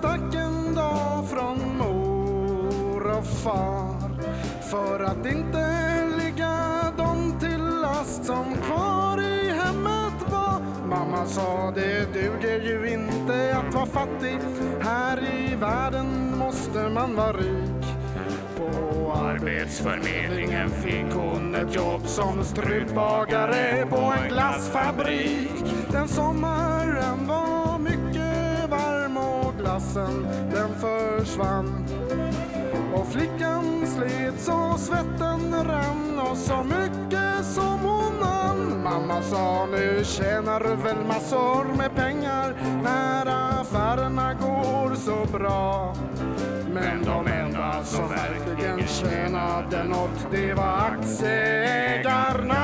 stack en dag från mor och far för att inte ligga dem till last som kvar i hemmet var. Mamma sa det duger ju inte att vara fattig, här i världen måste man vara rik. På arbetsförmedlingen fick hon ett jobb som strutbagare på en glassfabrik. Den sommaren var mycket varm och glassen den försvann. Och flickan slet så svetten rann och så mycket som hon hann. Mamma sa nu tjänar du väl massor med pengar när affärerna går så bra. Men de enda som verkligen tjänade något, det var aktieägarna.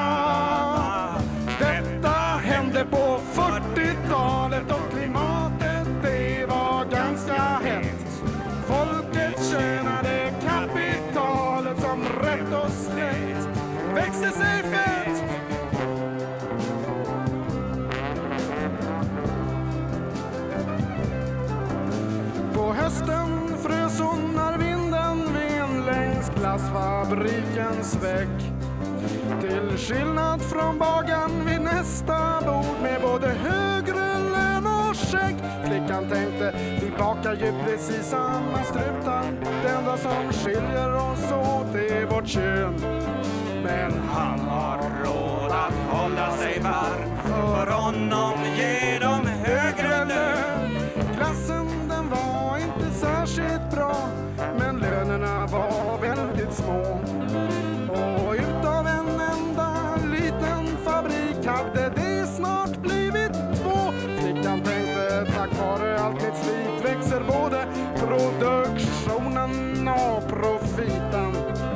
Detta hände på 40-talet och klimatet det var ganska hett. Folket tjänade kapitalet som rätt och slätt växte sig fett. På hösten frös hon när vinden ven längs glassfabrikens vägg. Till skillnad från bagan vid nästa bord med både högre lön och skägg. Flickan tänkte, vi bakar ju precis samma strutar. Det enda som skiljer oss åt är vårt kön. Men han har råd att hålla sig varm, för honom ger de högre lön. Klassen den var inte särskilt bra, men lönerna var väldigt små. Och utav en enda liten fabrik hade det snart blivit två. Flickan tänkte, tack vare allt mitt slit växer både produktionen och profiten.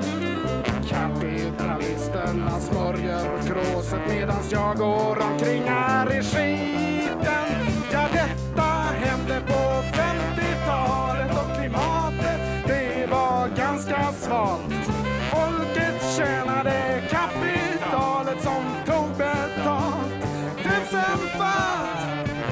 Kapitalisterna smörjer gråset medans jag går omkring här i skiten. Ja, detta hände på 50-talet och klimatet det var ganska svalt. Folket tjänade kapitalet som tog betalt tusenfalt.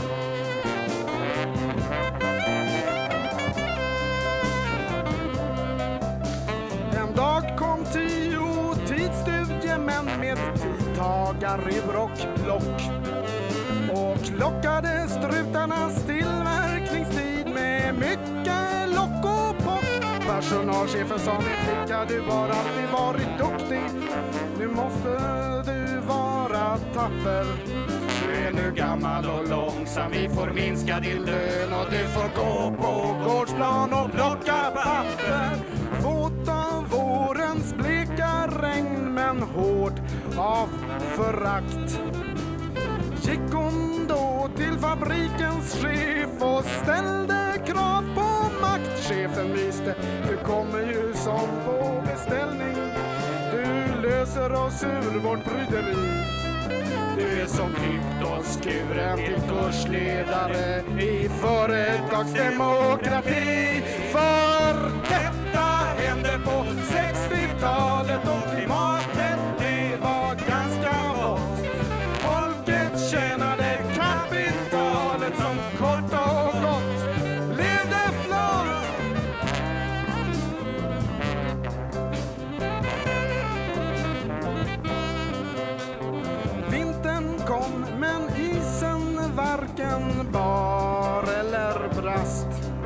En dag kom 10 tidsstudiemän med tidtagar i brockblock och klockade strutarnas tillverkningstid med mycket lock och pock. Personalchefen sa, min flicka, du har alltid varit duktig. Nu måste du vara tapper. Du är nu gammal och långsam, vi får minska din lön och du får gå på gårdsplan och plocka papper. Våt av vårens bleka regn men hård av förakt gick hon då till fabrikens chef och ställde krav på makt. Chefen visste, du kommer ju som på beställning. Du löser oss ur vårt bryderi. Du är som klippt och skuren till kursledare i företagsdemokrati. För detta hände på 60-talet och klimatet det var ganska hot. Folket tjänade kapitalet som kort och gott levde flott. Vintern kom men isen varken bar eller brast.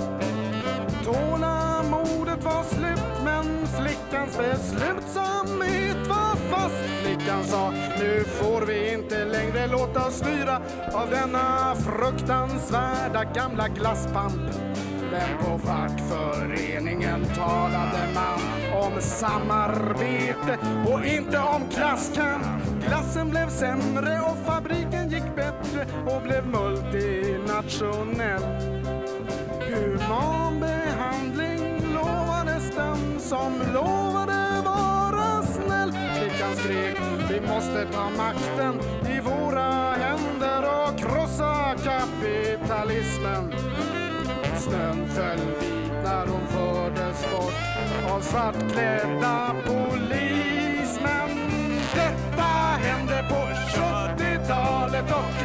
Tålamodet var slut men flickans beslutsamhet var fast. Flickan sa, nu får vi inte längre låta styra av denna fruktansvärda gamla glasspamp. Men på fackföreningen talade man om samarbete och inte om klasskamp. Glassen blev sämre och fabriken gick bättre och blev multinationell. Human behandling lovades den som lovade vara snäll. Flickan skrek, vi måste ta makten i våra händer och krossa kapitalismen. Snön föll vit när hon fördes bort av svartklädda polismän. Detta hände på 70-talet och